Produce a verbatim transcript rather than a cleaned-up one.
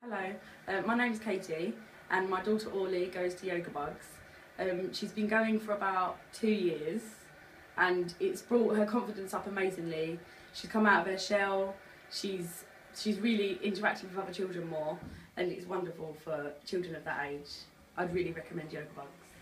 Hello, uh, my name's Katie and my daughter Orly goes to YogaBugs. Um, she's been going for about two years and it's brought her confidence up amazingly. She's come out of her shell, she's, she's really interacted with other children more, and it's wonderful for children of that age. I'd really recommend YogaBugs.